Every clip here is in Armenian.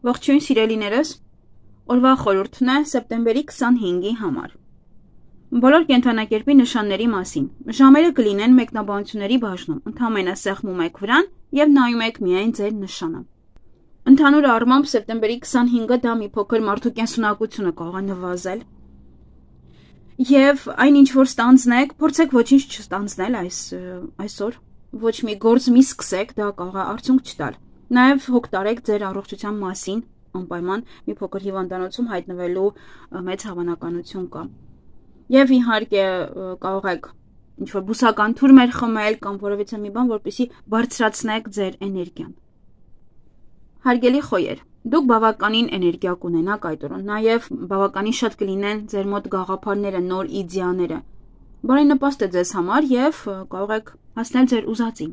Ողջույն սիրելիներս, օրվա խորհուրդն է սեպտեմբերի 25-ի համար։ Բոլոր կենդանակերպի նշանների մասին։ Ժամերը կլինեն մեկնաբանությունների բաժնում, ընդամենը սեղմում եք վրան և նայում եք միայն ձեր նշանը։ Ընդհանուր առմամբ սեպտեմբերի 25-ը դա մի փոքր մարդու կենսունակությունը կարող է նվազել։ Եվ այն ինչ որ ստանձնեք, փորձեք ոչինչ չստանձնել այսօր, ոչ մի գործ մի սկսեք, դա կարող է արդյունք չտալ։ Նաև հոգ տարեք ձեր առողջության մասին, անպայման մի փոքր հիվանդանոցում հայտնվելու մեծ հավանականություն կա։ Եվ իհարկե կարող եք ինչ-որ բուսական թուրմեր խմել կամ որևիցե մի բան, որպեսզի բարձրացնեք ձեր էներգիան։ Հարգելի խոյեր, դուք բավականին էներգիա կունենաք այդ օրը, նաև բավականին շատ կլինեն ձեր մոտ գաղափարները, նոր իդեաները։ Բարենպաստ է ձեզ համար և կարող եք հասնել ձեր ուզածին։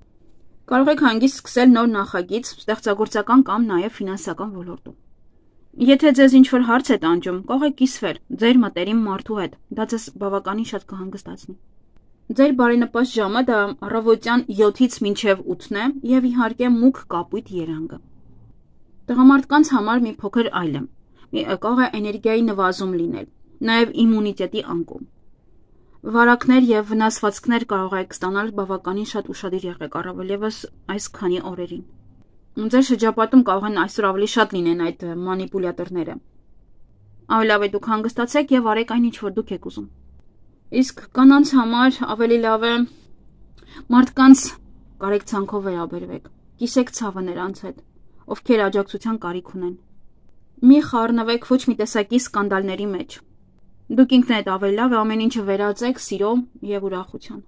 Կարող եք հանգիստ սկսել նոր նախագիծ, ստեղծագործական կամ նաև ֆինանսական ոլորտում։ Եթե ձեզ ինչ-որ հարց է տանջում, կարող եք կիսվել ձեր մտերիմ մարդու հետ, դա ձեզ բավականին շատ կհանգստացնի։ Ձեր բարենպաստ ժամը դա առավոտյան 7-ից մինչև 8-ն է և իհարկե մուգ կապույտ երանգը։ Տղամարդկանց համար մի փոքր այլ է, կարող է էներգիայի նվազում լինել, նաև իմունիտետի անկում։ Վարակներ և վնասվածքներ կարող եք ստանալ բավականին շատ ուշադիր եղեք առավել ևս այս քանի օրերին։ Ձեր շրջապատում կարող են այսօր ավելի շատ լինեն այդ մանիպուլյատորները։ Ավելի լավ է դուք հանգստացեք և արեք այն, ինչ որ դուք եք ուզում։ Իսկ կանանց համար ավելի լավ է մարդկանց կարեկցանքով վերաբերվեք, կիսեք ցավը նրանց հետ, ովքեր աջակցության կարիք ունեն։ Մի խառնվեք ոչ մի տեսակի սկանդալների մեջ։ Դուք ինքներդ ավելի լավ է ամեն ինչը վերածեք սիրո և ուրախության։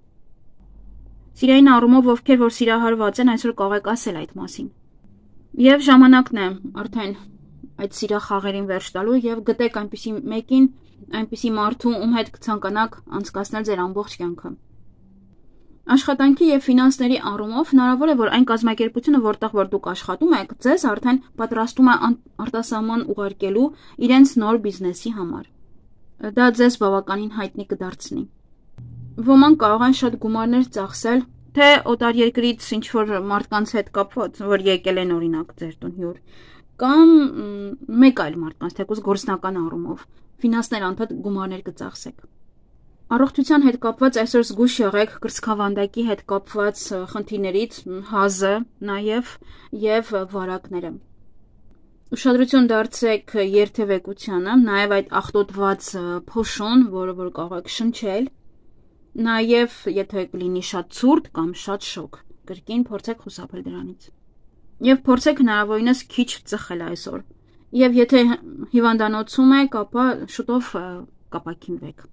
Սիրային առումով ովքեր որ սիրահարված են, այսօր կարող եք ասել այդ մասին։ Եվ ժամանակն է արդեն այդ սիրախաղերին վերջ տալու և գտեք այնպիսի մեկին, այնպիսի մարդու, ում հետ կցանկանաք անցկացնել ձեր ամբողջ կյանքը։ Աշխատանքի և ֆինանսների առումով հնարավոր է, որ այն կազմակերպությունը, որտեղ որ դուք աշխատում եք, ձեզ արդեն պատրաստում է արտասահման ուղարկելու իրենց նոր բիզնեսի համար։ Դա ձեզ բավականին հայտնի կդարձնի։ Ոմանք կարող են շատ գումարներ ծախսել, թե օտարերկրից ինչ-որ մարդկանց հետ կապված, որ եկել են օրինակ ձեր տուն հյուր, կամ մեկ այլ մարդկանց, թեկուզ գործնական առումով, ֆինանսներ անդադ գումարներ կծախսեք։ Առողջության հետ կապված այսօր զգույշ եղեք կրծքավանդակի հետ կապված խնդիրներից, հազը նաև և վարակները։ Ուշադրություն դարձրեք երթևեկությանը, նաև այդ աղտոտված փոշուն, որը որ կարող եք շնչել, նաև եթե լինի շատ ցուրտ կամ շատ շոգ, կրկին փորձեք խուսափել դրանից։ Եվ փորձեք հնարավորինս քիչ ծխել այսօր։ Եվ եթե հիվանդանոցում եք, ապա շուտով կապաքինվեք։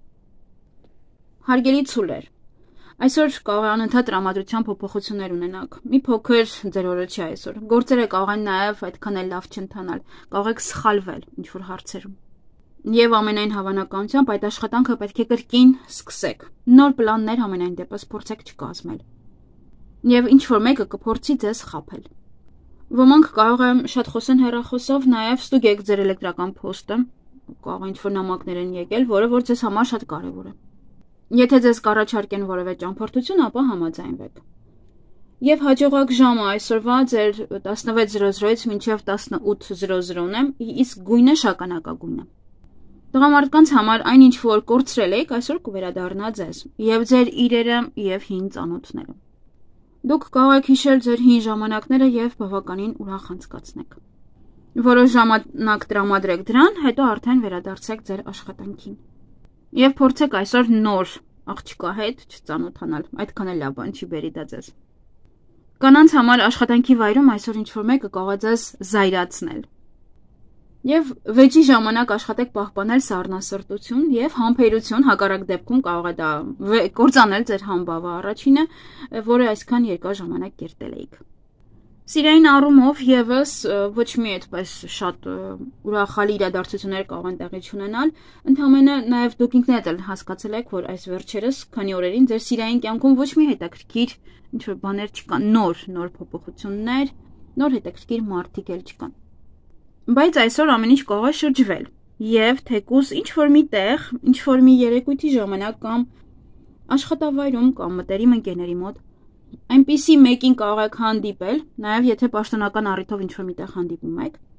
Հարգելի ցուլեր, այսօր կարող է անընդհատ տրամադրության փոփոխություններ ունենաք։ Մի փոքր ձեր օրը չի այսօր։ Գործերը կարող են նաև այդքան էլ լավ չընթանալ, կարող եք սխալվել ինչ-որ հարցերում։ Եվ ամենայն հավանականությամբ այդ աշխատանքը պետք է կրկին սկսեք։ Նոր պլաններ ամենայն դեպս փորձեք չկազմել։ Եվ ինչ-որ մեկը կփորձի ձեզ խաբել։ Ոմանք կարող է շատ խոսեն հեռախոսով, նաև ստուգեք ձեր էլեկտրական փոստը, կարող է ինչ-որ նամակներ են եկել, որը որ ձեզ համար շատ կարևոր է։ Եթե ձեզ կառաջարկեն որևէ ճամփորդություն, ապա համաձայնվեք։ Եվ հաջողակ ժամը այսօրվա ձեր 16:00-ից մինչև 18:00-ն է, իսկ գույնը շագանակագույն է։ Տղամարդկանց համար այն ինչ որ կորցրել եք, այսօր կվերադառնա ձեզ, և ձեր իրերը և հին ծանոթները։ Դուք կարող եք հիշել ձեր հին ժամանակները և բավականին ուրախ անցկացնեք։ Որոշ ժամանակ տրամադրեք դրան, հետո արդեն վերադարձեք ձեր աշխատանքին։ Եվ փորձեք այսօր նոր աղջկա հետ չծանոթանալ, այդքան էլ լավ բան չի բերի դա ձեզ։ Կանանց համար աշխատանքի վայրում այսօր ինչ-որ մեկը կարող է ձեզ զայրացնել։ Եվ վեճի ժամանակ աշխատեք պահպանել սառնասրտություն և համբերություն, հակառակ դեպքում կարող է դա կործանել ձեր համբավը առաջինը, որը այսքան երկար ժամանակ կերտել էիք։ Սիրային առումով ևս ոչ մի այդպես շատ ուրախալի իրադարձություններ կարող են տեղի չունենալ, ընդամենը նաև դուք ինքներդ էլ հասկացել եք, որ այս վերջերս քանի օրերին ձեր սիրային կյանքում ոչ մի հետաքրքիր ինչ-որ բաներ չկան, նոր փոփոխություններ, նոր հետաքրքիր մարդիկ էլ չկան։ Բայց այսօր ամեն ինչ կարող է շրջվել, և թեկուզ ինչ-որ մի տեղ, ինչ-որ մի երեկույթի ժամանակ կամ աշխատավայրում կամ մտերիմ ընկերների մոտ այնպիսի մեկին կարող եք հանդիպել, նաև եթե պաշտոնական առիթով ինչ-որ միտեղ հանդիպում եք,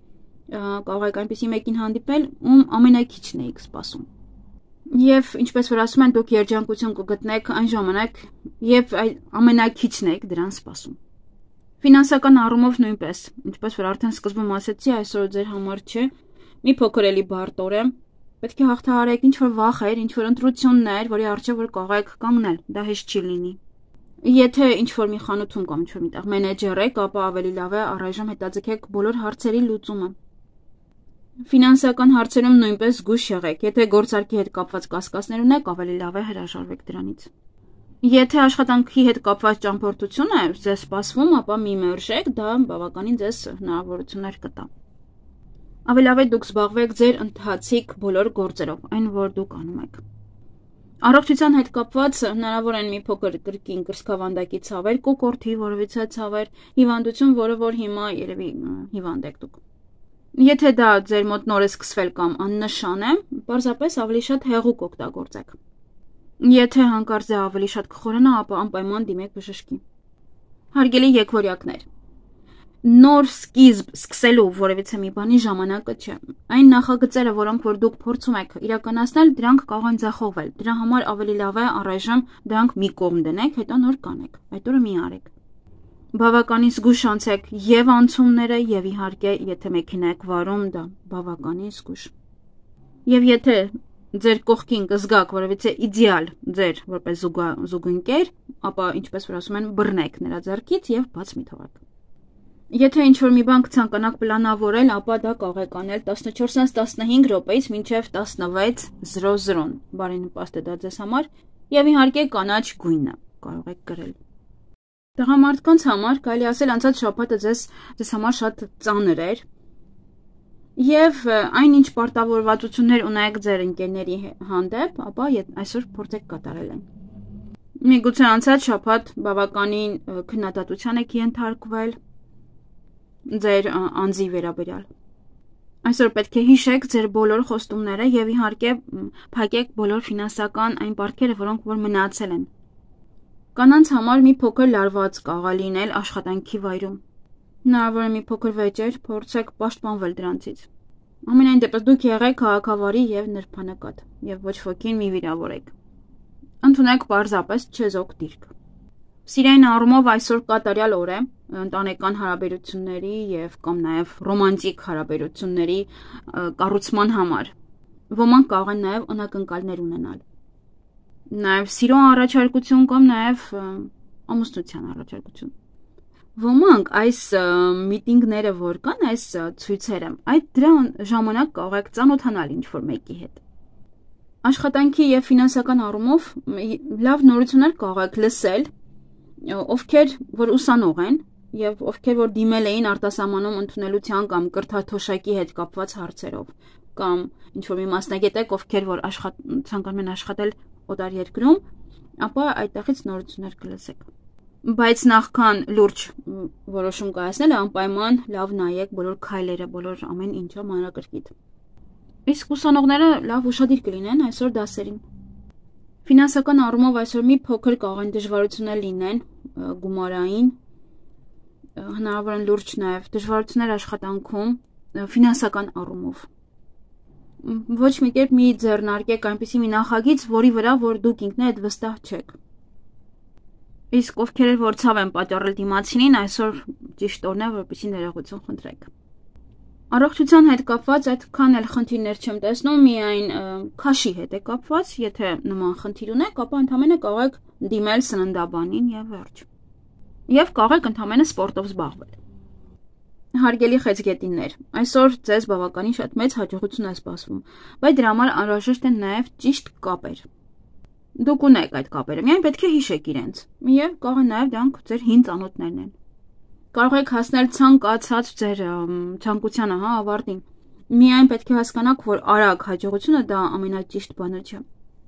կարող եք այնպիսի մեկին հանդիպել, ում ամենաքիչն էիք սպասում։ Եվ ինչպես որ ասում են, դուք երջանկություն կգտնեք այն ժամանակ, երբ ամենաքիչն եք դրան սպասում։ Ֆինանսական առումով նույնպես, ինչպես որ արդեն սկզբում ասացի, այսօր ձեր համար չէ, մի փոքր էլի բարդ օր է, պետք է հաղթահարեք ինչ-որ վախեր, ինչ-որ ընտրություններ, որի առջև որ կարող եք կանգնել, դա հեշտ չի լինի։ Եթե ինչ-որ մի խանութում կամ ինչ-որ միտեղ մենեջեր եք, ապա ավելի լավ է առայժմ հետաձգեք բոլոր հարցերի լուծումը։ Ֆինանսական հարցերում նույնպես զգույշ եղեք, եթե գործարքի հետ կապված կասկածներ ունեք, ավելի լավ է հրաժարվեք դրանից։ Եթե աշխատանքի հետ կապված ճամփորդություն է ձեզ սպասվում, ապա մի մերժեք, դա բավականին ձեզ հնարավորություններ կտա։ Ավելի լավ է դուք զբաղվեք ձեր ընթացիկ բոլոր գործերով, այն որ դուք անում եք։ Առողջության հետ կապված հնարավոր են մի փոքր կրկին կրծքավանդակի ցավեր, կոկորդի որևիցե ցավեր, հիվանդություն, որը որ հիմա երևի հիվանդ եք դուք։ Եթե դա ձեր մոտ նոր է սկսվել կամ աննշան է, պարզապես ավելի շատ հեղուկ օգտագործեք։ Եթե հանկարծ դա ավելի շատ կխորանա, ապա անպայման դիմեք բժշկի։ Հարգելի եկվորյակներ, նոր սկիզբ սկսելու որևիցե մի բանի ժամանակը չէ։ Այն նախագծերը, որոնք որ դուք փորձում եք իրականացնել, դրանք կարող են ձախողվել։ Դրա համար ավելի լավ է առայժմ դրանք մի կողմ դնեք, հետո նոր կանեք։ Այդ օրը մի արեք։ Բավականին զգույշ անցեք եւ անցումները եւ իհարկե, եթե մեքենա եք վարում, դա բավականին զգույշ։ Եվ եթե ձեր կողքին կզգաք որևիցե իդեալ ձեր որպես զուգընկեր, ապա ինչպես որ ասում են, բռնեք նրա ձեռքից եւ բաց մի թողեք։ Եթե ինչ-որ մի բան կցանկանաք պլանավորել, ապա դա կարող եք անել 14-ից 15 րոպեից մինչև 16:00-ն։ Բարենպաստ է դա ձեզ համար եւ իհարկե կանաչ գույնը կարող եք գրել։ Տղամարդկանց համար կարելի ասել անցած շաբաթը ձեզ համար շատ ծանր էր եւ այնինչ պարտավորվածություններ ունեք ձեր ընկերների հանդեպ, ապա այսօր փորձեք կատարել այն։ Միգուցե անցած շաբաթ բավականին քննադատության եք ենթարկվել ձեր անձի վերաբերյալ։ Այսօր պետք է հիշեք ձեր բոլոր խոստումները եւ իհարկե փակեք բոլոր ֆինանսական այն պարտքերը, որոնք որ մնացել են։ Կանանց համար մի փոքր լարված կարող լինել աշխատանքի վայրում։ Հնարավոր է մի փոքր վեճեր, փորձեք պաշտպանվել դրանցից։ Ամենայն դեպս դուք եղեք քաղաքավարի եւ նրբանկատ եւ ոչ ոքին մի վիրավորեք։ Ընդունեք պարզապես չեզոք դիրք։ Սիրային առումով այսօր կատարյալ օր է ընտանեկան հարաբերությունների եւ կամ նաեւ ռոմանտիկ հարաբերությունների կառուցման համար։ Ոմանք կարող են նաեւ անակնկալներ ունենալ։ Նաեւ սիրո առաջարկություն կամ նաեւ ամուսնության առաջարկություն։ Ոմանք այս միտինգները որ կան, այս ցույցերը, այդ դրան ժամանակ կարող եք ծանոթանալ ինչ-որ մեկի հետ։ Աշխատանքի եւ ֆինանսական առումով լավ նորություններ կարող եք լսել, ովքեր որ ուսանող են եւ ովքեր որ դիմել էին արտասահմանում ընդունելության կամ կրթաթոշակի հետ կապված հարցերով, կամ ինչ-որ մի մասնագետ եք, ովքեր որ ցանկանում են աշխատել օտար երկրում, ապա այդտեղից նորություններ կլսեք։ Բայց նախքան լուրջ որոշում կայացնելը անպայման լավ նայեք բոլոր քայլերը, բոլոր ամեն ինչը մանրակրկիտ։ Իսկ ուսանողները լավ ուշադիր կլինեն այսօր դասերին։ Ֆինանսական առումով այսօր մի փոքր կարող են դժվարություններ լինեն գումարային, հնարավոր են լուրջ նաև դժվարություններ աշխատանքում, ֆինանսական առումով։ Ոչ մի կերպ մի ձեռնարկեք այնպիսի մի նախագիծ, որի վրա որ դուք ինքներդ վստահ չեք։ Իսկ ովքեր որ ցավ են պատճառել դիմացինին, այսօր ճիշտ օրն է, որպեսզի ներողություն խնդրեք։ Առողջության հետ կապված այդքան էլ խնդիրներ չեմ տեսնում, միայն քաշի հետ է կապված, եթե նման խնդիր ունեք, ապա ընդհանրապես կարող եք դիմել սննդաբանին եւ վերջ։ Եվ կարող եք ընդհանրապես սպորտով զբաղվել։ Հարգելի խեցգետիններ, այսօր ձեզ բավականին շատ մեծ հաջողություն է սպասվում, բայց դրա համար անհրաժեշտ են նաև ճիշտ կապեր։ Դուք ունեք այդ կապերը, միայն պետք է հիշեք իրենց։ Եվ կարող է նաև դրանք ձեր հին ծանոթներն են։ Կարող եք հասնել ցանկացած ձեր ցանկությանը, ավարտին։ Միայն պետք է հասկանաք, որ արագ հաջողությունը դա ամենաճիշտ բանը չէ։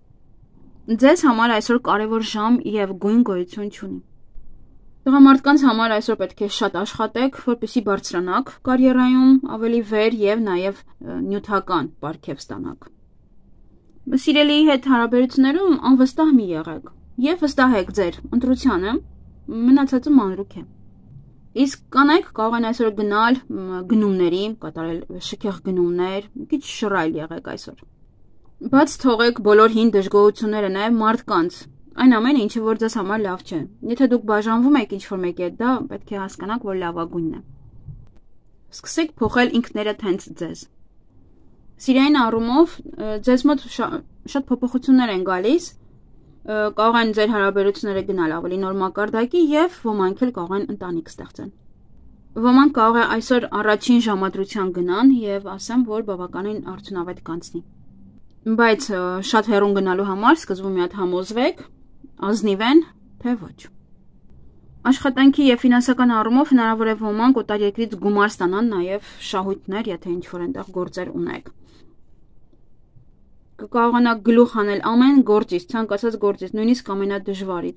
Ձեզ համար այսօր կարևոր ժամ եւ գույն գոյություն չունի։ Տղամարդկանց համար այսօր պետք է շատ աշխատեք, որպեսզի բարձրանաք կարիերայում, ավելի վեր եւ նաեւ նյութական պարգև ստանաք։ Սիրելիի հետ հարաբերություններում անվստահ մի եղեք եւ վստահեք ձեր ընտրությանը, մնացածը մանրուք է։ Իսկ կանայք կարող են այսօր գնալ գնումների, կատարել շքեղ գնումներ, մի քիչ շռայլ եղեք այսօր։ Բայց թողեք բոլոր հին դժգոհությունները նաև մարդկանց։ Այն ամենը, ինչը որ ձեզ համար լավ չէ։ Եթե դուք բաժանվում եք ինչ-որ մեկի հետ, դա պետք է հասկանաք, որ լավագույնն է։ Սկսեք փոխել ինքներդ հենց ձեզ։ Սիրային առումով ձեզ մոտ շատ փոփոխություններ են գալիս, կարող են ձեր հարաբերությունները գնալ ավելի նոր մակարդակի եւ ոմանք էլ կարող են ընտանիք ստեղծեն։ Ոմանք կարող է այսօր առաջին ժամադրության գնան եւ ասեմ, որ բավականին արդյունավետ կանցնի։ Բայց շատ հեռուն գնալու համար սկզբում մի հատ համոզվեք, ազնիվ են, թե ոչ։ Աշխատանքի եւ ֆինանսական առումով հնարավոր է ոմանք օտարերկրից գումար ստանան նաեւ շահույթներ, եթե ինչ-որ այնտեղ գործեր ունեք։ Կկարողանաք գլուխ անել ամեն գործից, ցանկացած գործից, նույնիսկ ամենադժվարից։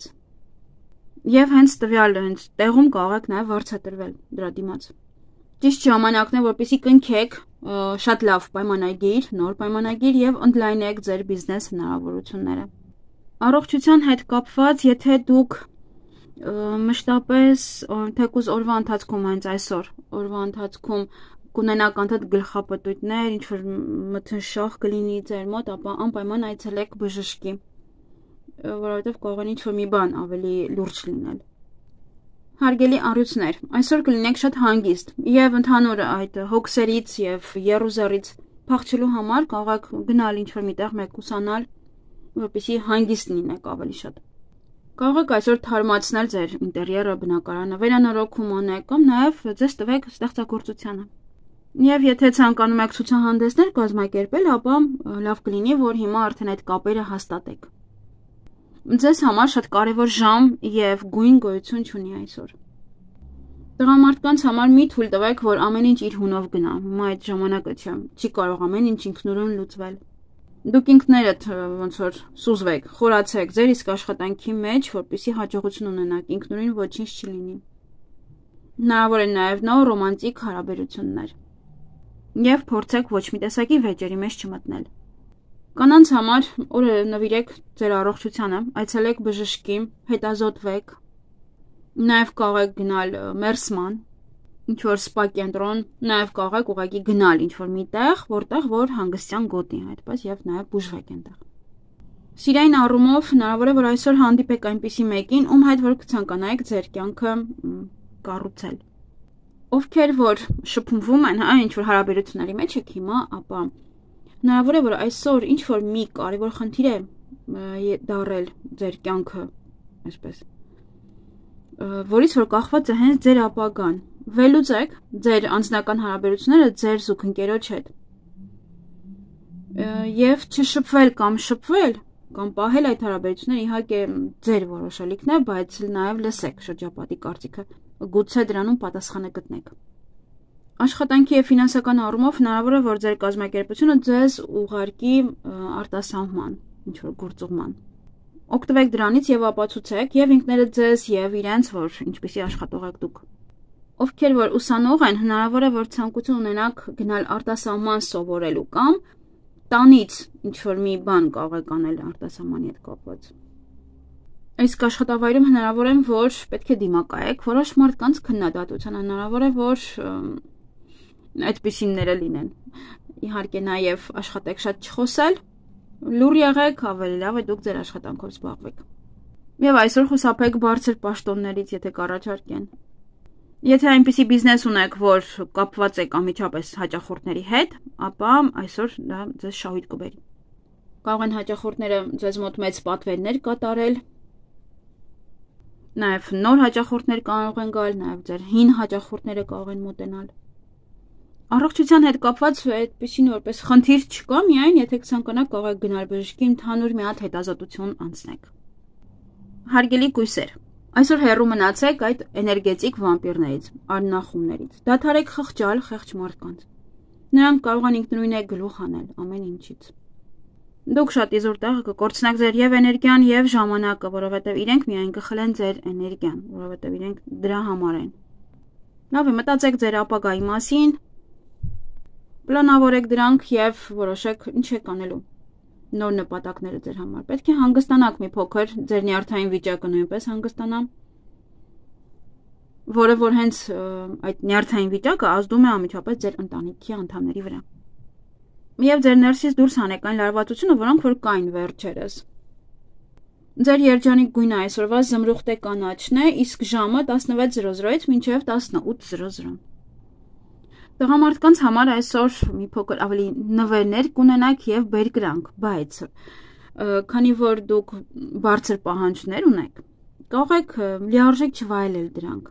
Եվ հենց տվյալ տեղում կարող եք նաև վարձատրվել դրա դիմաց։ Ճիշտ ժամանակն է, որպեսզի կնքեք շատ լավ պայմանագիր, նոր պայմանագիր եւ ընդլայնեք ձեր բիզնես հնարավորությունները։ Առողջության հետ կապված, եթե դուք մշտապես թեկուզ օրվա ընթացքում հենց այսօր, օրվա ընթացքում կունենաք անդադ գլխապտույտներ, ինչ-որ մթնշաղ կլինի ձեր մոտ, ապա անպայման այցելեք բժշկի, որովհետև կարող է ինչ-որ մի բան ավելի լուրջ լինել։ Հարգելի առյուծներ, այսօր կլինեք շատ հանգիստ, եւ ընդհանուր այդ հոգսերից եւ եռուզեռից փախչելու համար կարող եք գնալ ինչ-որ միտեղ մեկուսանալ, որպեսզի հանգիստ լինեք ավելի շատ։ Կարող եք այսօր թարմացնել ձեր ինտերիերը, բնակարանը, վերանորոգում անեք կամ նաեւ ձեզ տվեք ստեղծագործությանը։ Եվ եթե ցանկանում եք ցուցահանդեսներ կազմակերպել, ապա լավ կլինի, որ հիմա արդեն այդ կապերը հաստատեք։ Ձեզ համար շատ կարևոր ժամ եւ գույն գոյություն չունի այսօր։ Տղամարդկանց համար մի թույլ տվեք, որ ամեն ինչ իր հունով գնա։ Հիմա այդ ժամանակը չէ։ Չի կարող ամեն ինչ ինքնուրույն լուծվել։ Դուք ինքներդ ոնց որ սուզվեք, խորացեք ձեր իսկ աշխատանքի մեջ, որպեսզի հաջողություն ունենաք, ինքնուրույն ոչինչ չլինի։ Հնարավոր է նաեւ նոր ռոմանտիկ հարաբերություններ։ Եվ փորձեք ոչ մի տեսակի վեճերի մեջ չմտնել։ Կանանց համար օրը նվիրեք ձեր առողջությանը, այցելեք բժշկի, հետազոտվեք։ Նաև կարող եք գնալ մերսման, ինչ-որ սպա կենտրոն, նաև կարող եք ուղղակի գնալ ինչ-որ մի տեղ, որտեղ որ հանգստյան գոտի, այդպես եւ նաև բուժվեք այնտեղ։ Սիրային առումով հնարավոր է որ այսօր հանդիպեք այնպիսի մեկին, ում հետ որ կցանկանայիք ձեր կյանքը կառուցել։ Ովքեր որ շփումվում են, ինչ-որ հարաբերությունների մեջ եք հիմա, ապա հնարավոր է որ այսօր ինչ-որ մի կարևոր խնդիր է դառել ձեր կյանքը, այսպես, որից որ կախված է հենց ձեր ապագան։ Վերլուծեք ձեր անձնական հարաբերությունները ձեր զուգընկերոջ հետ։ Եվ չշփվել կամ շփվել, կամ պահել այդ հարաբերությունները իհարկե ձեր որոշելիքն է, բայց նաև լսեք շրջապատի կարծիքը, գուցե դրանում պատասխանը գտնեք։ Աշխատանքի եւ ֆինանսական առումով հնարավոր է որ ձեր կազմակերպությունը ձեզ ուղարկի արտասահման, ինչ-որ գործուղման։ Օգտվեք դրանից եւ ապացուցեք եւ ինքներդ ձեզ եւ իրենց, որ ինչպեսի աշխատող եք դուք։ Ովքեր որ ուսանող են, հնարավոր է որ ցանկություն ունենաք գնալ արտասահման սովորելու կամ տանից ինչ-որ մի բան կարող եք անել արտասահմանի հետ կապված։ Այս աշխատավայրում հնարավոր է որ պետք է դիմակայեք որոշ մարդկանց քննադատության, հնարավոր է որ այդպիսինները լինեն։ Իհարկե նաև աշխատեք շատ չխոսել, լուր եղեք, ավելի լավ է դուք ձեր աշխատանքով զբաղվեք։ Եվ այսօր խուսափեք բարձր պաշտոններից, եթե կառաջարկեն։ Եթե այնպիսի բիզնես ունեք, որ կապված եք անմիջապես հաճախորդների հետ, ապա այսօր դա ձեզ շահույթ կբերի։ Կարող են հաճախորդները ձեզ մոտ մեծ պատվերներ կատարել, նաև նոր հաճախորդներ կարող են գալ, նաև ձեր հին հաճախորդները կարող են մոտենալ։ Առողջության հետ կապված այդպիսին որպես խնդիր չկա, միայն եթե ցանկանաք կարող եք գնալ բժշկի, ընդհանուր մի հատ հետազոտություն անցնեք։ Հարգելի կույսեր, այսօր հեռու մնացեք այդ էներգետիկ վամպիրներից, արնախումներից։ Դադարեք խղճալ խեղճ մարդկանց։ Նրանք կարող են ինքնուրույն գլուխ անել ամեն ինչից։ Դուք շատ իզուր տեղը կկորցնեք ձեր եւ էներգիան եւ ժամանակը, որովհետեւ իրենք միայն կխլեն ձեր էներգիան, որովհետեւ իրենք դրա համար են։ Լավ է, մտածեք ձեր ապագայի մասին, պլանավորեք դրանք եւ որոշեք ինչ եք անելու։ Նոր նպատակները ձեր համար։ Պետք է հանգստանաք մի փոքր, ձեր նյարդային վիճակը նույնպես հանգստանա։ որը որ հենց այդ նյարդային վիճակը ազդում է անմիջապես ձեր ընտանիքի անդամների վրա։ Եվ ձեր ներսից դուրս հանեք այն լարվածությունը, որոնք որ կային վերջերս։ Ձեր երջանիկ գույնը այսօրվա զմրուխտե կանաչն է, իսկ ժամը 16:00-ից մինչև 18:00։ Տղամարդկանց համար այսօր մի փոքր ավելի նվերներ կունենաք եւ բերկրանք, բայց քանի որ դուք բարձր պահանջներ ունեք, կարող եք լիարժեք չվայելել դրանք։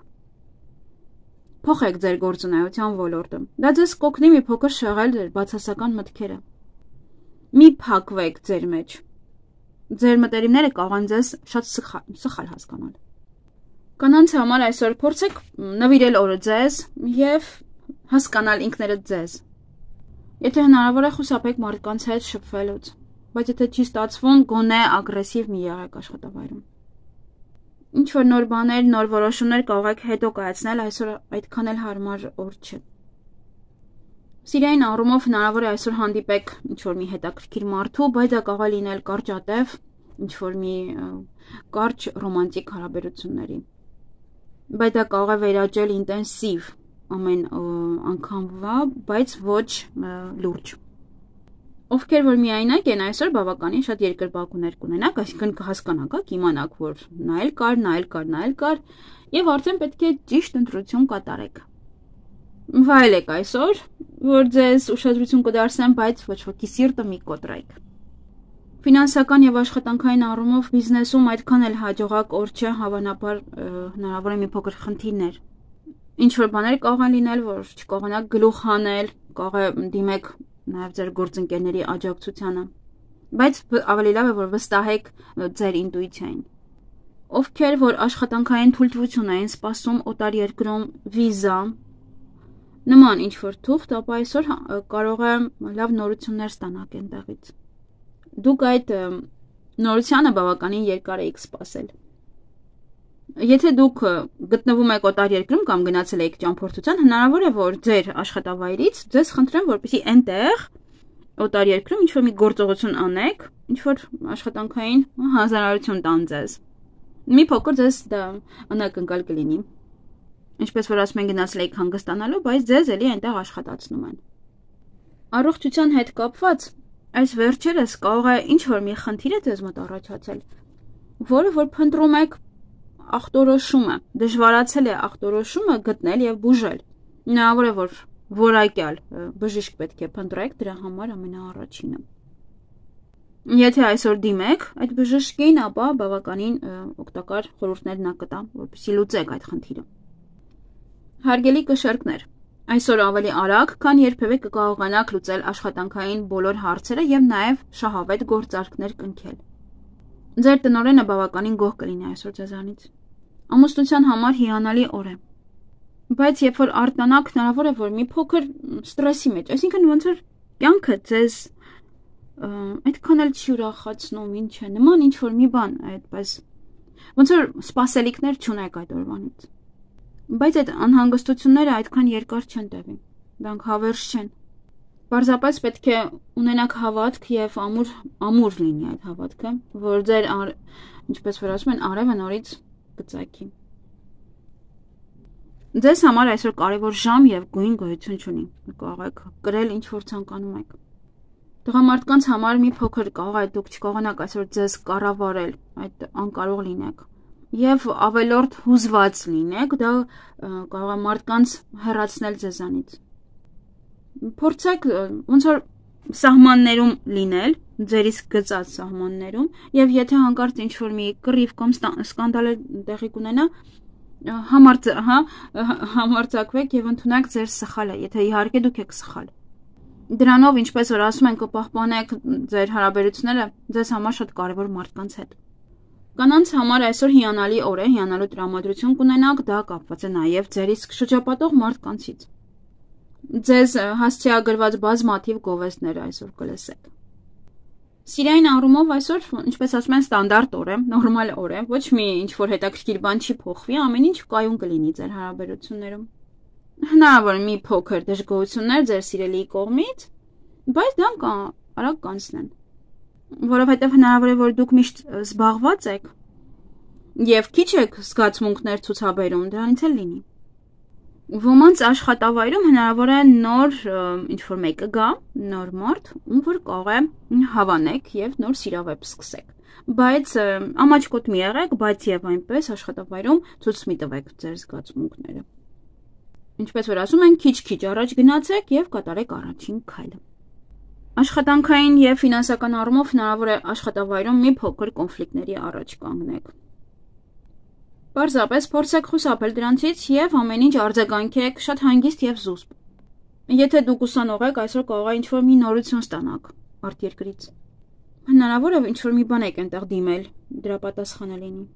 Փոխեք ձեր գործունեության ոլորտը։ Դա ձեզ կօգնի մի փոքր շեղել ձեր բացասական մտքերը։ Մի փակվեք ձեր մեջ։ Ձեր մտերիմները կարող են ձեզ շատ սխալ հասկանալ։ Կանանց համար այսօր փորձեք նվիրել օրը ձեզ եւ հասկանալ ինքներդ ձեզ։ Եթե հնարավոր է խուսափեք մարդկանց հետ շփվելուց, բայց եթե չի ստացվում, գոնե ագրեսիվ մի եղեք աշխատավայրում։ Ինչ որ նոր բաներ, նոր որոշումներ կարող եք հետո կայացնել, այսօր այդքան էլ հարմար օր չէ։ Սիրային առումով հնարավոր է այսօր հանդիպեք ինչ-որ մի հետաքրքիր մարդու, բայց դա կարող է լինել կարճատև, ինչ-որ մի կարճ ռոմանտիկ հարաբերությունների։ Բայց դա կարող է վերաճել ինտենսիվ ամեն անգամվա, բայց ոչ լուրջ։ Ովքեր որ միայնակ են այսօր բավականին շատ երկրպագուներ կունենաք, այսինքն կհասկանաք, կիմանաք, որ նա էլ կար, եւ արդեն պետք է ճիշտ ընտրություն կատարեք։ Վայելեք այսօր, որ ձեզ ուշադրություն կդարձնեն, բայց ոչ ոքի սիրտը մի կոտրեք։ Ֆինանսական եւ աշխատանքային առումով բիզնեսում այդքան էլ հաջողակ օր չէ, հավանաբար հնարավոր է մի փոքր խնդիրներ։ Ինչ որ բաներ կարող են լինել, որ չկողանաք գլուխ հանել, կարող է դիմեք նաև ձեր գործընկերների աջակցությանը, բայց ավելի լավ է, որ վստահեք ձեր ինտուիցիային։ Ովքեր որ աշխատանքային թույլտվություն էին սպասում օտար երկրում վիզա, նման ինչ-որ թուղթ, ապա այսօր կարող է լավ նորություններ ստանաք այնտեղից։ Դուք այդ նորությանը բավականին երկար եք սպասել։ Եթե դուք գտնվում եք օտար երկրում կամ գնացել եք ճամփորդության, հնարավոր է, որ ձեր աշխատավայրից ձեզ խնդրեն, որպեսզի այնտեղ օտար երկրում ինչ-որ մի գործողություն անեք, ինչ-որ աշխատանքային հազարարություն տան ձեզ։ Մի փոքր ձեզ դա անակնկալ կլինի։ Ինչպես որ ասում են գնացել եք հանգստանալու, բայց ձեզ էլի այնտեղ աշխատացնում են։ Առողջության հետ կապված այս վերջերս կարող է ինչ-որ մի խնդիր է ձեզ մոտ առաջացել, որը որ փնտրում եք ախտորոշումը, դժվարացել է ախտորոշումը գտնել եւ բուժել։ Հնարավոր է, որ որակյալ բժիշկ պետք է փնտրեք դրա համար ամենաառաջինը։ Եթե այսօր դիմեք այդ բժշկին, ապա բավականին օգտակար խորհուրդներ նա կտա, որպեսզի լուծեք այդ խնդիրը։ Հարգելի կշեռքներ, այսօր ավելի արագ, քան երբևէ կկարողանաք լուծել աշխատանքային բոլոր հարցերը եւ նաեւ շահավետ գործարքներ կնքել։ Ձեր տնօրենը բավականին գոհ կլինի այսօր ձեզանից։ Ամուսնության համար հիանալի օր է։ Բայց երբ որ արտանաք, հնարավոր է, որ մի փոքր ստրեսի մեջ, այսինքն ոնց որ կյանքը ձեզ այդքան էլ չի ուրախացնում, ինչ է, նման ինչ որ մի բան, այդպես ոնց որ սպասելիքներ չունեք այդ օրվանից։ Բայց այդ անհանգստությունները այդքան երկար չեն տևի։ Դրանք հավերժ չեն։ Պարզապես պետք է ունենաք հավատք եւ ամուր լինի այդ հավատքը, որ ձեր ինչպես որ ասում են, արևը նորից կծագի։ Ձեզ համար այսօր կարևոր ժամ եւ գույն գոյություն չունի։ Կարող եք կրել ինչ որ ցանկանում եք։ Տղամարդկանց համար մի փոքր կարող է դուք չկարողանաք այսօր ձեզ կառավարել, այդ անկարող լինեք։ Եվ ավելորդ հուզված լինեք, դա կարող է մարդկանց հեռացնել ձեզանից։ Փորձեք ոնց որ սահմաններում լինել, ձեր իսկ գծած սահմաններում, եւ եթե հանկարծ ինչ-որ մի կռիվ կամ սկանդալ տեղի կունենա, համարձակվեք եւ ընդունեք ձեր սխալը, եթե իհարկե դուք եք սխալ։ Դրանով, ինչպես որ ասում են, կպահպանեք ձեր հարաբերությունները ձեզ համար շատ կարևոր մարդկանց հետ։ Կանանց համար այսօր հիանալի օր է, հիանալու տրամադրություն կունենաք, դա կապված է նաեւ ձեր իսկ շրջապատող մարդկանցից։ Ձեզ հասցեագրված բազմաթիվ գովեստներ այսօր կլսեք։ Սիրային առումով այսօր, ինչպես ասում են, ստանդարտ օր է, նորմալ օր է, ոչ մի ինչ-որ հետաքրքիր բան չի փոխվի, ամեն ինչ կայուն կլինի ձեր հարաբերություններում։ Հնարավոր է մի փոքր դժգոհություններ ձեր սիրելիի կողմից, բայց դրանք արագ կանցնեն, որովհետև հնարավոր է, որ դուք միշտ զբաղված եք եւ քիչ եք զգացմունքներ ցուցաբերում, դրանից էլ լինի։ Ոմանց աշխատավայրում հնարավոր է նոր ինչ-որ մեկը գա, նոր մարդ, ում որ կարող է հավանեք եւ նոր սիրավեպ սկսեք։ Բայց ամաչկոտ մի եղեք, բայց եւ այնպես աշխատավայրում ցույց մի տվեք ձեր զգացմունքները։ Ինչպես որ ասում են, քիչ-քիչ առաջ գնացեք եւ կատարեք առաջին քայլը։ Աշխատանքային եւ ֆինանսական առումով հնարավոր է աշխատավայրում մի փոքր կոնֆլիկտների առաջ կանգնեք։ Պարզապես փորձեք խուսափել դրանցից եւ ամեն ինչ արձագանքեք շատ հանգիստ եւ զուսպ։ Եթե դուք ուսանող եք, այսօր կարող է ինչ-որ մի նորություն ստանաք արտերկրից։ Հնարավոր է ինչ-որ մի բան եք այնտեղ դիմել, դրա պատասխանը լինի։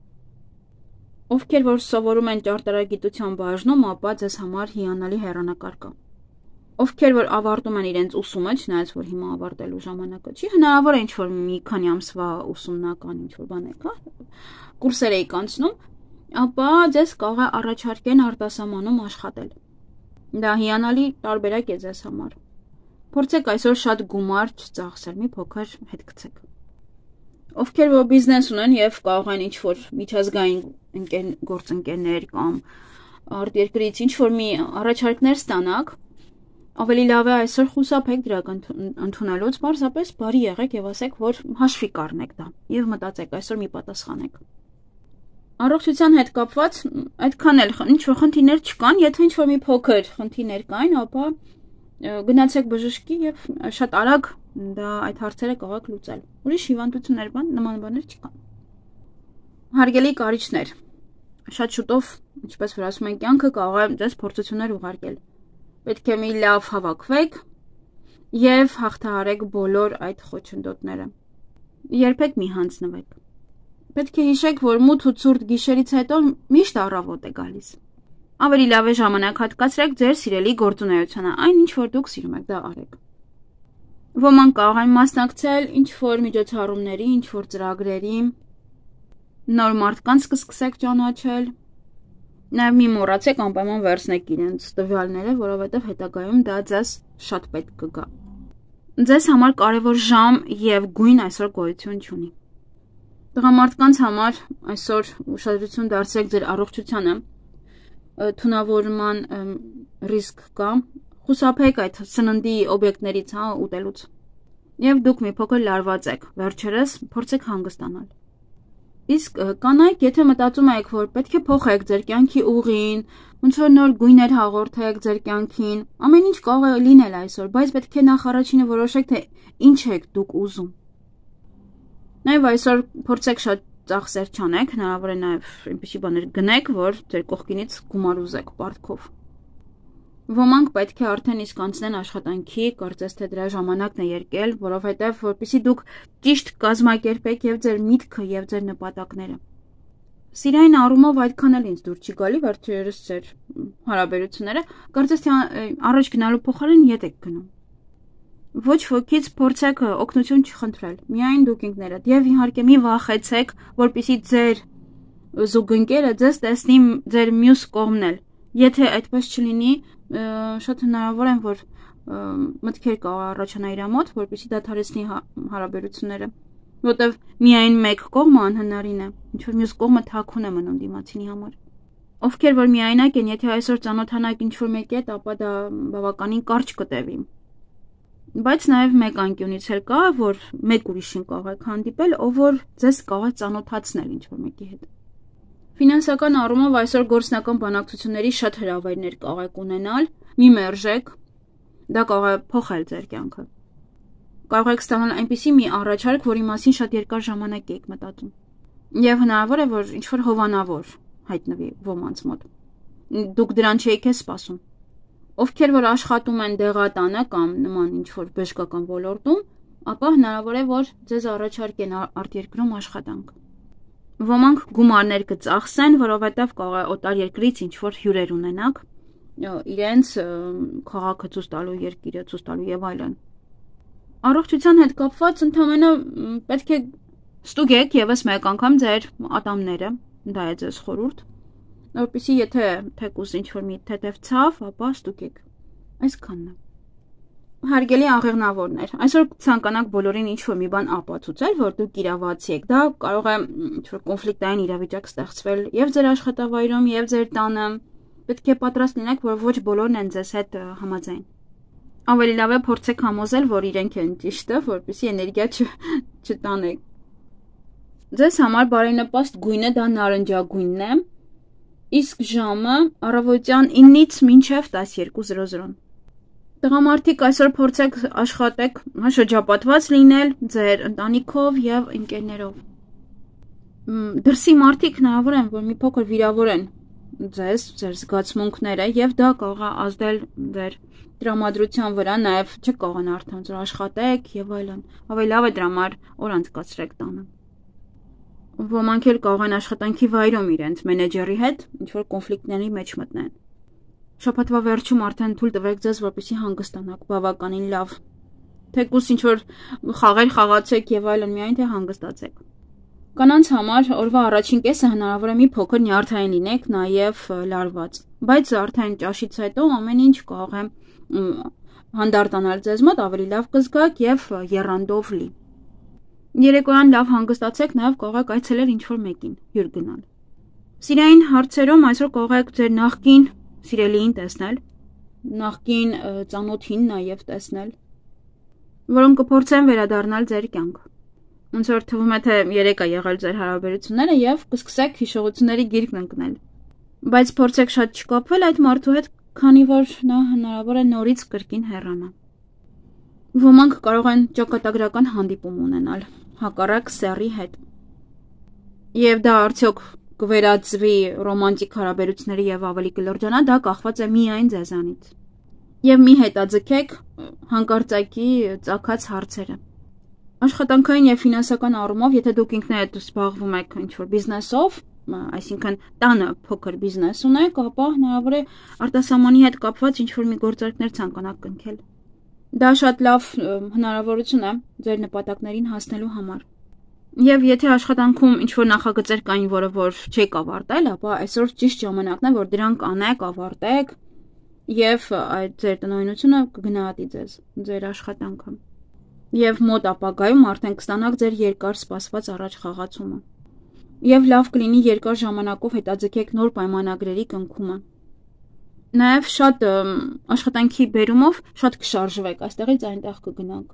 Ովքեր որ սովորում են ճարտարագիտության բաժնում, ապա ձեզ համար հիանալի հեռանկար կա։ Ովքեր որ ավարտում են իրենց ուսումը, չնայած որ հիմա ավարտելու ժամանակը չի, հնարավոր է ինչ-որ մի քանի ամսվա ուսումնական ինչ-որ բան եք, կուրսեր եք անցնում, ապա ձեզ կարող է առաջարկեն արտասահմանում աշխատել։ Դա հիանալի տարբերակ է ձեզ համար։ Փորձեք այսօր շատ գումար չծախսել, մի փոքր հետ գցեք։ Ովքեր որ բիզնես ունեն եւ կարող են ինչ-որ միջազգային գործընկերներ կամ արտերկրից ինչ-որ մի առաջարկներ ստանաք, ավելի լավ է այսօր խուսափեք դրական ընդունելուց, պարզապես բարի եղեք եւ ասեք, որ հաշվի կառնեք դա եւ մտածեք այսօր մի պատասխանեք։ Առողջության հետ կապված այդքան էլ ինչ-որ խնդիրներ չկան, եթե ինչ-որ մի փոքր խնդիրներ կային, ապա գնացեք բժշկի եւ շատ արագ դա այդ հարցերը կարող եք լուծել։ Ուրիշ հիվանդություններ նման բաներ չկան։ Հարգելի կարիճներ, շատ շուտով, ինչպես որ ասում են, կյանքը կարող է ձեզ փորձություններ ուղարկել։ Պետք է մի լավ հավաքվեք եւ հաղթահարեք բոլոր այդ խոչընդոտները։ Երբեք մի հանձնվեք։ Պետք է հիշեք, որ մութ ու ցուրտ գիշերից հետո միշտ առավոտ է գալիս։ Ավելի լավ է ժամանակ հատկացրեք ձեր սիրելի գործունեությանը, այն ինչ որ դուք սիրում եք, դա արեք։ Ոմանք կարող են մասնակցել ինչ-որ միջոցառումների, ինչ-որ ծրագրերի, նոր մարդկանց կսկսեք ճանաչել։ Նաև մի մոռացեք անպայման վերցնեք իրենց տվյալները, որովհետև հետագայում դա ձեզ շատ պետք կգա։ Ձեզ համար կարևոր ժամ եւ գույն այսօր գոյություն չունի։ Տղամարդկանց համար այսօր ուշադրություն դարձրեք ձեր առողջությանը, թունավորման ռիսկ կա, խուսափեք այդ սննդի օբյեկտներից, ուտելուց։ Եվ դուք մի փոքր լարված եք, վերջերս փորձեք հանգստանալ։ Իսկ կանայք, եթե մտածում եք, որ պետք է փոխեք ձեր կյանքի ուղին, ոնց որ նոր գույներ հաղորդեք ձեր կյանքին, ամեն ինչ կարող է լինել այսօր, բայց պետք է նախ առաջինը որոշեք, թե ինչ եք դուք ուզում։ Նաև այսօր փորձեք շատ ծախսեր չանեք, հնարավոր է նաև այնպիսի բաներ գնեք, որ ձեր կողքինից գումար ուզեք պարտքով։ Ոմանք պետք է արդեն իսկ անցնեն աշխատանքի, կարծես թե դրա ժամանակն է եկել, որովհետև որպեսզի դուք ճիշտ կազմակերպեք եւ ձեր միտքը եւ ձեր նպատակները։ Սիրային առումով այդքան էլ ինձ դուր չի գալի, վերջերս ձեր հարաբերությունները, կարծես թե առաջ գնալու փոխարեն ետ եք գնում։ Ոչ ոքից փորձեք օգնություն չխնդրել, միայն դուք ինքներդ եւ իհարկե մի վախեցեք, որպեսզի ձեր զուգընկերը ձեզ տեսնի ձեր մյուս կողմն էլ։ Եթե այդպես չլինի, շատ հնարավոր է, որ մտքեր կարող առաջանա իր մոտ, որպեսզի դադարեցնի հարաբերությունները, որտեվ միայն մեկ կողմը անհնարին է, ինչ որ մյուս կողմը թաքուն է մնում դիմացինի համար։ Ովքեր որ միայնակ են, եթե այսօր ծանոթանաք ինչ-որ մեկի հետ, ապա դա բավականին կարճ կտևի։ Բայց նաև մեկ անկյունից էլ կա, որ մեկ ուրիշին կարող եք հանդիպել, ով որ ձեզ կարող է ծանոթացնել ինչ-որ մեկի հետ։ Ֆինանսական առումով այսօր գործնական բանակցությունների շատ հրավերներ կարող եք ունենալ, մի մերժեք, դա կարող է փոխել ձեր կյանքը։ Կարող եք ստանալ այնպիսի մի առաջարկ, որի մասին շատ երկար ժամանակ եք մտածում։ Եվ հնարավոր է, որ ինչ-որ հովանավոր հայտնվի ոմանց մոտ։ Դուք դրան չեք սպասում։ Ովքեր որ աշխատում են դեղատանը կամ նման ինչ-որ բժշկական ոլորտում, ապա հնարավոր է, որ ձեզ առաջարկեն արտերկրում աշխատանք։ Ոմանք գումարներ կծախսեն, որովհետև կարող է օտար երկրից ինչ-որ հյուրեր ունենաք, իրենց քաղաքը ցույց տալու, երկիրը ցույց տալու եւ այլն։ Առողջության հետ կապված ընդհանրապես պետք է ստուգեք եւս մեկ անգամ ձեր ատամները, դա է ձեզ խորհուրդ, որպեսզի եթե թեկուզ ինչ-որ մի թեթև ցավ, ապա ստուգեք։ Այսքանն է։ Հարգելի աղեղնավորներ, այսօր ցանկանաք բոլորին ինչ-որ մի բան ապացուցել, որ դուք իրավացի եք։ Դա կարող է ինչ-որ կոնֆլիկտային իրավիճակ ստեղծվել եւ ձեր աշխատավայրում, եւ ձեր տանը։ պետք է պատրաստ լինեք, որ ոչ բոլորն են ձեզ հետ համաձայն։ Ավելի լավ է փորձեք համոզել, որ իրենք են ճիշտը, որպեսզի էներգիա չտանեք։ Ձեզ համար բարենպաստ գույնը դա նարնջագույնն է, իսկ ժամը առավոտյան 9-ից մինչև 12:00։ Տղամարդիկ այսօր փորձեք աշխատեք շրջապատված լինել ձեր ընտանիքով եւ ընկերներով։ Դրսի մարդիկ հնարավոր են, որ մի փոքր վիրավորեն ձեզ, ձեր զգացմունքները եւ դա կարող է ազդել ձեր տրամադրության վրա, նաեւ չեք կարողանա արդեն ձեր աշխատեք եւ այլն։ Ավելի լավ է դրա համար օր անցկացրեք տանը։ Ոմանք էլ կարող են աշխատանքի վայրում իրենց մենեջերի հետ ինչ-որ կոնֆլիկտների մեջ մտնեն։ Շաբաթվա վերջում արդեն թույլ տվեք ձեզ, որպեսզի հանգստանաք բավականին լավ։ Թեկուզ ինչ-որ խաղեր խաղացեք եւ այլն, միայն թե հանգստացեք։ Կանանց համար օրվա առաջին կեսը հնարավոր է մի փոքր նյարդային լինեք, նաեւ լարված, բայց արդեն ճաշից հետո ամեն ինչ կարող է հանդարտանալ ձեզ մոտ, ավելի լավ կզգաք եւ եռանդով լի։ Երեկոյան լավ հանգստացեք, նաեւ կարող եք այցելել ինչ-որ մեկին, հյուր գնալ։ Սիրային հարցերում այսօր կարող եք ձեր նախկին սիրելիին տեսնել, նախկին ծանոթին նաեւ տեսնել, որոնք կփորձեն վերադառնալ ձեր կյանք։ Ոնց որ թվում է թե երեք է եղել ձեր հարաբերությունները եւ կսկսեք հիշողությունների գիրկն ընկնել։ Բայց փորձեք շատ չկապվել այդ մարդու հետ, քանի որ նա հնարավոր է նորից կրկին հեռանա։ Ոմանք կարող են ճակատագրական հանդիպում ունենալ հակառակ սեռի հետ։ Եվ դա արդյոք կվերածվի ռոմանտիկ հարաբերությունների եւ ավելի կլրջանա, դա կախված է միայն ձեզանից։ Եվ մի հետաձգեք հանկարծակի ծագած հարցերը։ Աշխատանքային եւ ֆինանսական առումով, եթե դուք ինքներդ զբաղվում եք ինչ-որ բիզնեսով, այսինքն տանը փոքր բիզնես ունեք, ապա հնարավոր է արտասահմանի հետ կապված ինչ-որ մի գործարքներ ցանկանաք կնքել։ Դա շատ լավ հնարավորություն է ձեր նպատակներին հասնելու համար։ Եվ եթե աշխատանքում ինչ-որ նախագծեր կային, որը որ չեք ավարտել, ապա այսօր ճիշտ ժամանակն է, որ դրանք անեք, ավարտեք եւ այդ ձեր տնօրինությունը կգնահատի ձեզ, ձեր աշխատանքը։ Եվ մոտ ապագայում արդեն կստանաք ձեր երկար սպասված առաջ խաղացումը։ Եվ լավ կլինի երկար ժամանակով հետաձգեք նոր պայմանագրերի կնքումը։ Նաև շատ աշխատանքի բերումով շատ կշարժվեք, այստեղից այնտեղ կգնաք։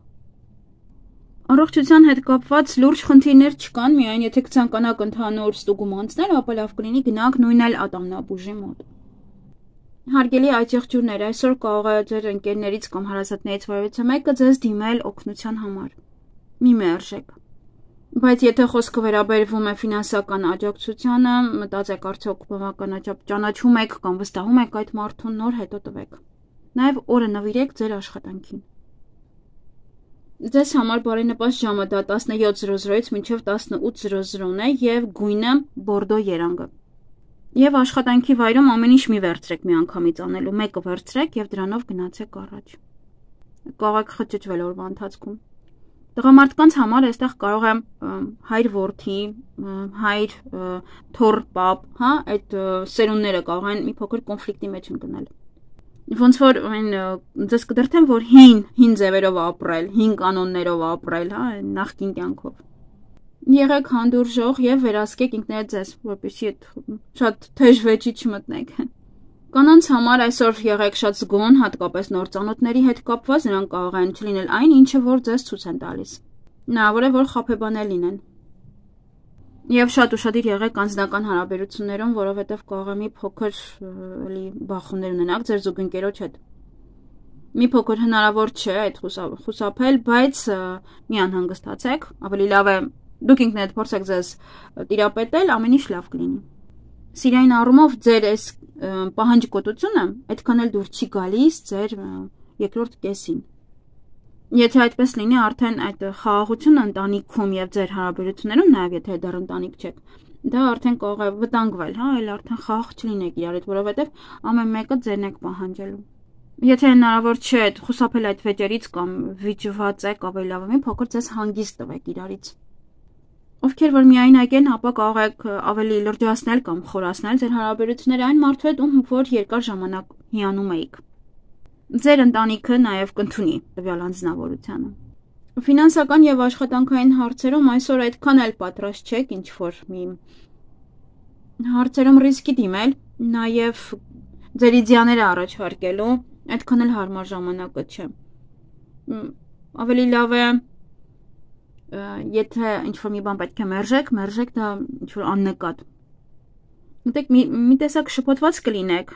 Առողջության հետ կապված լուրջ խնդիրներ չկան, միայն եթե կցանկանաք ընդհանուր ստուգում անցնել, ապա լավ կլինի գնաք նույն էլ ատամնաբուժի մոտ։ Հարգելի այցեղջյուրներ, այսօր կարող է ձեր ընկերներից կամ հարազատներից որևիցե մեկը ձեզ դիմել օգնության համար։ Մի մերժեք։ Բայց եթե խոսքը վերաբերվում է ֆինանսական աջակցությանը, մտածեք արդյոք բավականաչափ ճանաչում եք կամ վստահում եք այդ մարդուն, նոր հետո տվեք։ Նաև օրը նվիրեք ձեր աշխատանքին։ Ձեզ համար բարենպաստ ժամը դա 17:00-ից մինչև 18:00 է եւ գույնը բորդո երանգը։ Եվ աշխատանքի վայրում ամեն ինչ մի վերցրեք միանգամից անելու, մեկը վերցրեք եւ դրանով գնացեք առաջ։ Կարող եք խճճվել օրվա ընթացքում։ Տղամարդկանց համար այստեղ կարող է հայր որդի, հայր թոռ պապ, հա, այդ սերունդները կարող են մի փոքր կոնֆլիկտի մեջ ընկնել։ Ոնց որ ձեզ կդրթեն, որ հին ձևերով ապրել, հին կանոններով ապրել, հա, նախկին կյանքով։ Եղեք հանդուրժող եւ վերահսկեք ինքներդ ձեզ, որպեսզի շատ թեժ վեճի չմտնեք։ Կանանց համար այսօր եղեք շատ զգոն, հատկապես նոր ծանոթների հետ կապված, նրանք կարող են չլինել այն, ինչը որ ձեզ ցույց են տալիս։ Հնարավոր է, որ խաբեբաներ լինեն։ Եվ շատ ուշադիր եղեք անձնական հարաբերություններում, որովհետև կարող է մի փոքր էլի բախումներ ունենաք ձեր զուգընկերոջ հետ։ Մի փոքր հնարավոր չէ այդ խուսափել, բայց մի անհանգստացեք, ավելի լավ է դուք ինքներդ փորձեք ձեզ տիրապետել, ամեն ինչ լավ կլինի։ Սիրային առումով ձեր այս պահանջկոտությունը այդքան էլ դուր չի գալիս ձեր երկրորդ կեսին։ Եթե այդպես լինի, արդեն այդ խաղաղությունը ընտանիքում եւ ձեր հարաբերություններում, նաեւ եթե դեռ ընտանիք չեք, դա արդեն կարող է վտանգվել, հա, այլ արդեն խաղաղ չլինեք իրար հետ, որովհետեւ ամեն մեկը ձերն եք պահանջելու։ Եթե հնարավոր չէ խուսափել այդ վեճերից կամ վիճված եք, ավելի լավ է մի փոքր ձեզ հանգիստ տվեք իրարից։ Ովքեր որ միայնակ են, ապա կարող եք ավելի լրջացնել կամ խորացնել ձեր հարաբերությունները այն մարդու հետ, ում որ երկար ժամանակ հիանում եք։ Ձեր ընտանիքը նաև կընդունի տվյալ անձնավորությանը։ Ֆինանսական եւ աշխատանքային հարցերում այսօր այդքան էլ պատրաստ չեք ինչ որ մի հարցերում ռիսկի դիմել, նաև ձեր իդեաները առաջարկելու, այդքան էլ հարմար ժամանակը չէ։ Ավելի լավ է եթե ինչ-որ մի բան պետք է մերժեք դա ինչ-որ աննկատ։ Մտեք մի տեսակ շփոթված կլինեք։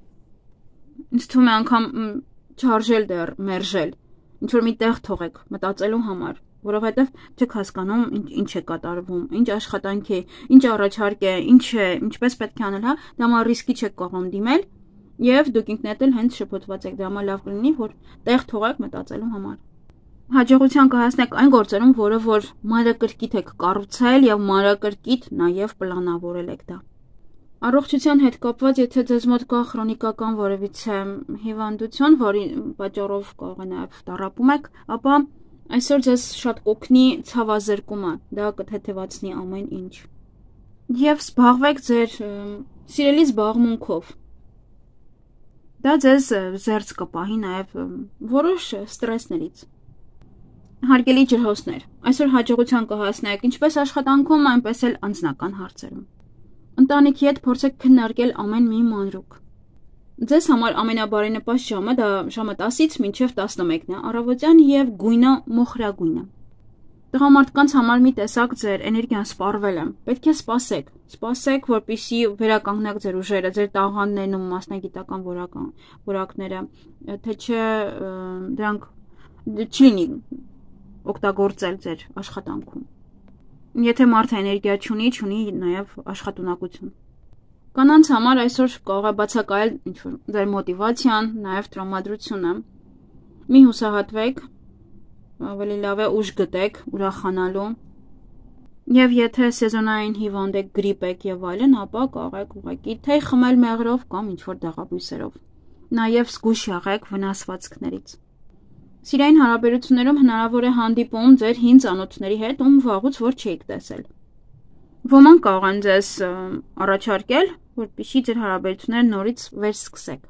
Ինձ թվում է անգամ չարժել դեռ մերժել, ինչ-որ մի տեղ թողեք մտածելու համար, որովհետև չեք հասկանում ինչ է կատարվում, ինչ աշխատանք է, ինչ առաջարկ է, ինչ է, ինչպես պետք է անել, հա, դա համար ռիսկի չեք կողմ դիմել, եւ դուք ինքներդ էլ հենց շփոթված եք, դա համար լավ կլինի, որ տեղ թողեք մտածելու համար։ Հաջողության կհասնեք այն գործերում, որ մանրակրկիտ եք կառուցել եւ մանրակրկիտ նաեւ պլանավորել եք դա։ Առողջության հետ կապված, եթե ձեզ մոտ կա քրոնիկական որևիցե հիվանդություն, որի պատճառով կարող է նաեւ տառապում եք, ապա այսօր ձեզ շատ կօգնի ցավազրկումը, դա կթեթևացնի ամեն ինչ։ Եվ զբաղվեք ձեր սիրելի զբաղմունքով։ Դա ձեզ զերծ կպահի նաեւ որոշ ստրեսներից։ Հարգելի ջրհոսներ, այսօր հաջողության կհասնեք ինչպես աշխատանքում, այնպես էլ անձնական հարցերում։ Ընտանիքի հետ փորձեք քննարկել ամեն մի մանրուք։ Ձեզ համար ամենաբարենպաստ ժամը դա ժամը 10-ից մինչև 11-ն է առավոտյան եւ գույնը մոխրագույնը։ Տղամարդկանց համար մի տեսակ ձեր էներգիան սպառվել է։ Պետք է սպասեք, որպեսզի վերականգնեք ձեր ուժերը, ձեր տաղանդներն ու մասնագիտական որակները, թե չէ դրանք չլինի օգտագործել ձեր աշխատանքում։ Եթե մարդը էներգիա չունի նաև աշխատունակություն։ Կանանց համար այսօր կարող է բացակայել ինչ-որ ձեր մոտիվացիան, նաև տրամադրությունը։ Մի հուսահատվեք, ավելի լավ է ուժ գտեք ուրախանալու։ Եվ եթե սեզոնային հիվանդ եք, գրիպ եք եւ այլն, ապա կարող եք ուղղակի թե խմել մեղրով կամ ինչ-որ դեղաբույսերով։ Նաև զգույշ եղեք վնասվածքներից։ Սիրային հարաբերություններում հնարավոր է հանդիպում ձեր հին ծանոթների հետ, ում վաղուց որ չէիք տեսել։ Ոմանք կարող են ձեզ առաջարկել, որպեսզի ձեր հարաբերությունները նորից վերսկսեք։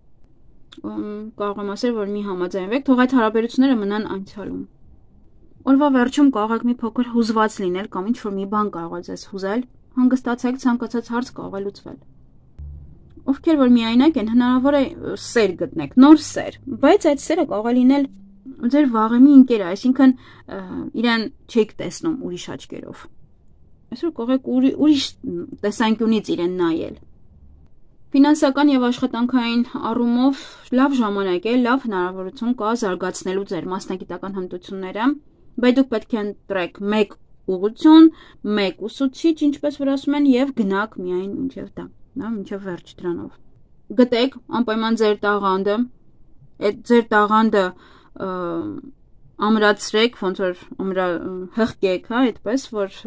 Կարող եմ ասել, որ մի համաձայնվեք, թող այդ հարաբերությունները մնան անցյալում։ Օրվա վերջում կարող եք մի փոքր հուզված լինել կամ ինչ-որ մի բան կարող է ձեզ հուզել, հանգստացեք, ցանկացած հարց կարող է լուծվել։ Ովքեր որ միայնակ են, հնարավոր է սեր գտնեք, նոր սեր, բայց այդ սերը կարող է լինել ձեր վաղեմի ընկերը, այսինքն իրեն չեք տեսնում ուրիշ աչքերով։ Այսօր կարող եք ուրիշ տեսանկյունից իրեն նայել։ Ֆինանսական եւ աշխատանքային առումով լավ ժամանակ է, լավ հնարավորություն կա զարգացնելու ձեր մասնագիտական հմտությունները, բայց դուք պետք է ընտրեք մեկ ուղղություն, մեկ ուսուցիչ, ինչպես որ ասում են, եւ գնաք միայն մինչեւ դա, մինչեւ վերջ դրանով։ Գտեք անպայման ձեր տաղանդը, այդ ձեր տաղանդը ամրացրեք, ոնց որ հղկեք, հա, այդպես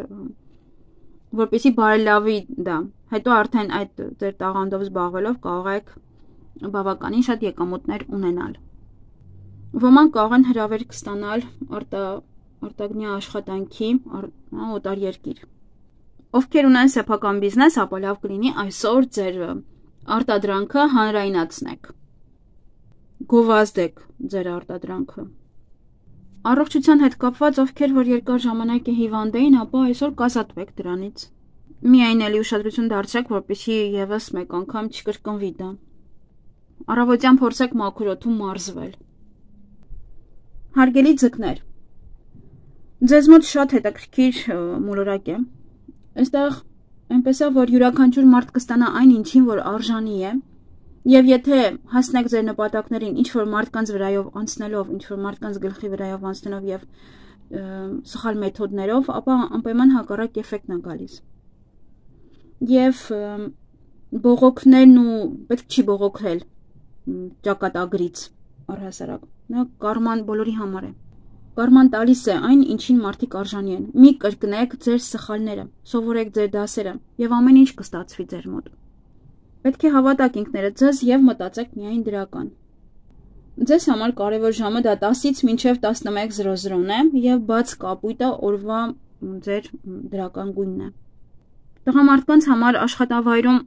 որպեսզի բարելավի դա։ Հետո արդեն այդ ձեր տաղանդով զբաղվելով կարող եք բավականին շատ եկամուտներ ունենալ։ Ոմանք կարող են հրավերք ստանալ արտագնյա աշխատանքի, օտար երկիր։ Ովքեր ունեն սեփական բիզնես, ապա լավ կլինի այսօր ձեր արտադրանքը հանրայնացնեք։ Գովազդեք ձեր արտադրանքը։ Առողջության հետ կապված ովքեր որ երկար ժամանակ է հիվանդ էին, ապա այսօր կազատվեք դրանից։ Միայն էլի ուշադրություն դարձրեք, որպեսզի եւս մեկ անգամ չկրկնվի դա։ Առավոտյան փորձեք մաքուր օդում մարզվել։ Հարգելի ձկներ, ձեզ մոտ շատ հետաքրքիր մոլորակ է։ Այստեղ այնպես է, որ յուրաքանչյուր մարդ կստանա այն ինչին, որ արժանի է, եւ եթե հասնեք ձեր նպատակներին ինչ-որ մարդկանց վրայով անցնելով, ինչ-որ մարդկանց գլխի վրայով անցնելով եւ սխալ մեթոդներով, ապա անպայման հակառակ էֆեկտն է գալիս։ Եվ բողոքներն ու պետք չի բողոքել ճակատագրից առհասարակ։ Նա կարման բոլորի համար է։ Կարման տալիս է այն, ինչին մարդիկ արժանի են։ Մի կրկնեք ձեր սխալները, սովորեք ձեր դասերը եւ ամեն ինչ կստացվի ձեր մոտ։ Պետք է հավատաք ինքներդ ձեզ եւ մտածեք միայն դրական։ Ձեզ համար կարևոր ժամը դա 10-ից մինչև 11:00-ն է եւ բաց կապույտը օրվա ձեր դրական գույնն է։ Տղամարդկանց համար աշխատավայրում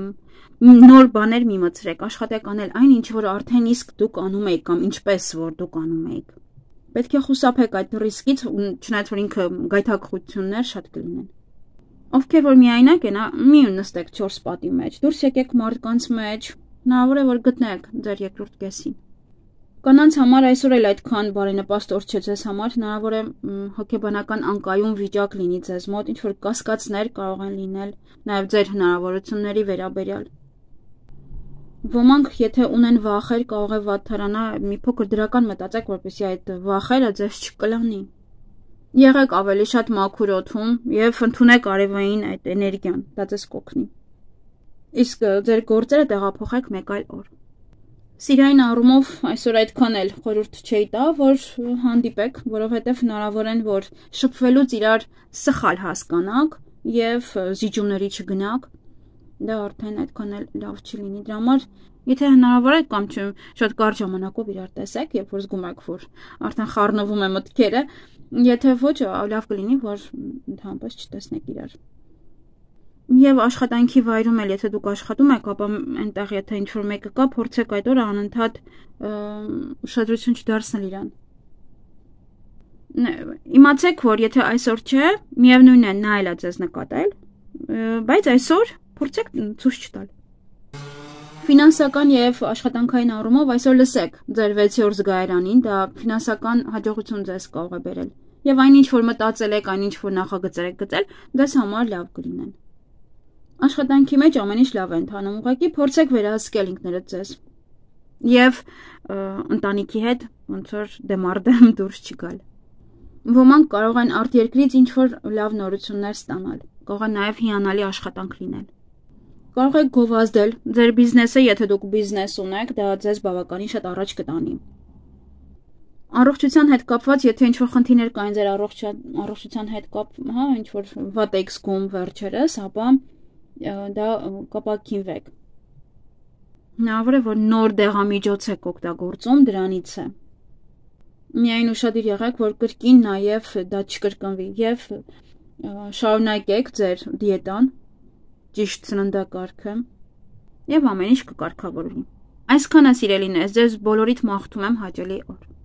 նոր բաներ մի մտցրեք, աշխատեք անել այն, ինչ որ արդեն իսկ դուք անում եք կամ ինչպես որ դուք անում եք։ Պետք է խուսափեք այդ ռիսկից, չնայած որ ինքը գայթակղություններ շատ կլինեն։ Ովքեր որ միայնակ են, մի նստեք 4 պատի մեջ, դուրս եկեք մարդկանց մեջ, Հնարավոր է, որ գտնեք ձեր երկրորդ կեսին։ Կանանց համար այսօր էլ այդքան բարենպաստ օր չէ ձեզ համար, հնարավոր է հոգեբանական անկայուն վիճակ լինի ձեզ մոտ, ինչ որ կասկածներ կարող են լինել նաև ձեր հնարավորությունների վերաբերյալ։ Ոմանք, եթե ունեն վախեր, կարող է վատթարանա, մի փոքր դրական մտածեք, որպեսզի այդ վախերը ձեզ չկլանի։ Եղեք ավելի շատ մաքուր օդում եւ ընդունեք արևային այդ էներգիան, դա ձեզ կօգնի։ Իսկ ձեր գործերը տեղափոխեք մեկ այլ օր։ Սիրային առումով այսօր այդքան էլ խորհուրդ չէի տա, որ հանդիպեք, որովհետև հնարավոր են, որ շփվելուց իրար սխալ հասկանաք եւ զիջումների չգնաք, դա արդեն այդքան էլ լավ չի լինի։ Դրա համար, եթե հնարավոր է կամ չէ, շատ կարճ ժամանակով իրար տեսեք, երբ որ զգում եք, որ արդեն խառնվում է մտքերը, եթե ոչ, լավ կլինի, որ ընդհանրապես չտեսնեք իրար։ Եվ աշխատանքի վայրում էլ, եթե դուք աշխատում եք, ապա այնտեղ եթե ինչ-որ մեկը կա, փորձեք այդ օրը անընդհատ ուշադրություն չդարձնել իրան։ Իմացեք, որ եթե այսօր չէ, միևնույն է նա էլ է ձեզ նկատել, բայց այսօր փորձեք ցույց չտալ։ Ֆինանսական եւ աշխատանքային առումով այսօր լսեք ձեր 6-րդ զգայարանին, դա ֆինանսական հաջողություն ձեզ կարող է բերել։ Եվ այնինչ որ մտածել եք, այնինչ որ նախագծեր եք գծել, դες համար լավ կլինեն։ Աշխատանքի մեջ ամեն ինչ լավ է ընթանում, ուղղակի փորձեք վերահսկել ինքներդ ձեզ։ Եվ ընտանիքի հետ ոնց որ դեմարդեմ դուրս չգալ։ Ոմանք կարող են արտերկրից ինչ որ լավ նորություններ ստանալ, կարող է նաև հիանալի աշխատանք լինել։ Կարող եք գովազդել ձեր բիզնեսը, եթե դուք բիզնես ունեք, դա ձեզ բավականին շատ առաջ կտանի։ Առողջության հետ կապված, եթե ինչ-որ խնդիրներ կային ձեր առողջության հետ ինչ-որ վատ եք զգում վերջերս, ապա դա կապակինվեք։ Հնարավոր է, որ նոր դեղամիջոց եք օգտագործում, դրանից է։ Միայն ուշադիր եղեք, որ կրկին նաև դա չկրկնվի եւ շարունակեք ձեր դիետան, ճիշտ սննդակարգը եւ ամեն ինչ կկարգավորվի։ Այսքանը սիրելիներս, ձեզ բոլորիդ մաղթում եմ հաճելի օր։